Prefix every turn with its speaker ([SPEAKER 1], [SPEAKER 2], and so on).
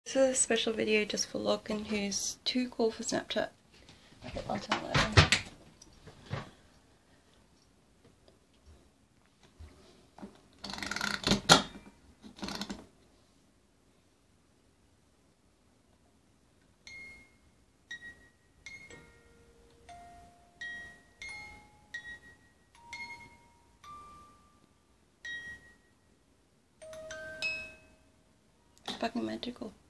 [SPEAKER 1] This is a special video just for Lachlan, who's too cool for Snapchat. Okay, I'll tell him later. It's fucking magical.